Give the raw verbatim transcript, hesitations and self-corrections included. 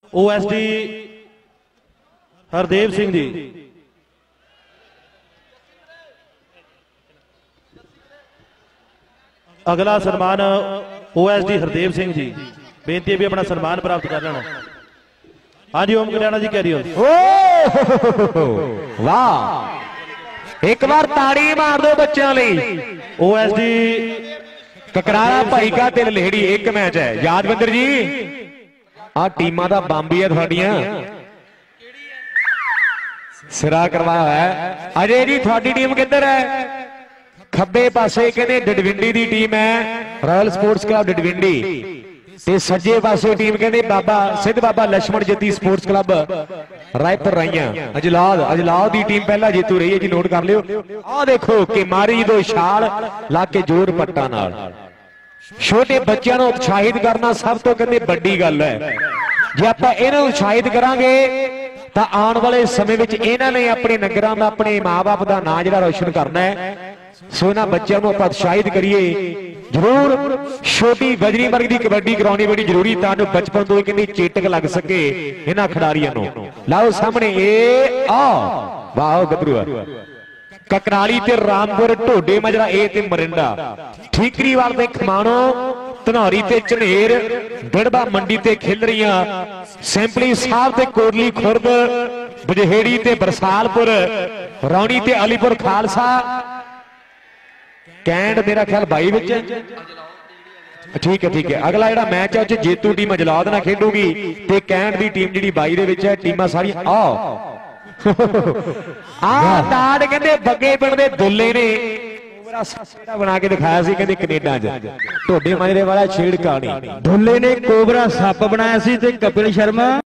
OSD Hardev Singh ji. अगला सन्मान OSD Hardev Singh ji, बेनती है भी अपना सन्मान प्राप्त कर लेना। हाँ जी ओम कल्याणा जी कैरी वाह, एक बार ताड़ी मार दो बच्चों लिए। ओएसडी ककराला भाई का ते लहेड़ी एक मैच है यादविंदर जी। आ टीमां दा बंब ही है थोड़ियां सिरा करवाया है। अजय जी थोड़ी टीम किधर है? खब्बे पासे कहते डडविंडी दी टीम है रॉयल स्पोर्ट्स क्लब डडविंडी, ते सज्जे पासे टीम कहते बाबा सिद्ध बाबा लक्ष्मण जती स्पोर्ट्स क्लब रायपुर राइया। अजलाद अजलाद दी टीम पहला जेतू रही है जी, नोट कर लियो। आ देखो कि मारी दो छाल ला के जोर पट्टा नाल छोटे बच्चों को उत्साहित करना सब तो कहते बड़ी गल है। जे आप इन्हें उत्साहित करांगे तो आने वाले समय में इन्होंने अपने नगरों का अपने माँ बाप का नाम जो रोशन करना है। सो इन्होंने बच्चों को आप उत्साहित करिए जरूर। छोटी बजरी वर्ग की कबड्डी करानी बड़ी जरूरी ताकि बचपन तो कहते चेटक लग सके इन्होंने खिडारियों को। लाओ सामने ए आ वाह गबरू ककराली ते रामपुर ढोडे मजरा ए ते मरिंडा ठीकरीवाल ते खमाणो धनौरी ते झनेर दड़बा मंडी ते खिलरियां सैंपली साहब ते कोटली खुर्द बजहेड़ी ते बरसालपुर रौनी ते अलीपुर खालसा कैंड मेरा ख्याल बाई विच ठीक है ठीक है। अगला जो मैच है जेतू टीम अजलाद ना खेडूगी ते कैंड दी टीम जी बाई दे विच है। टीमां सारियां आ आ ताड़ कहते बगे पिंड दे दुल्ले ने बना के दिखाया सी कहते कनेडा च ढोडे माजरे वाला छेड़ कहानी। दुल्ले ने कोबरा सप बनाया सी ते कपिल शर्मा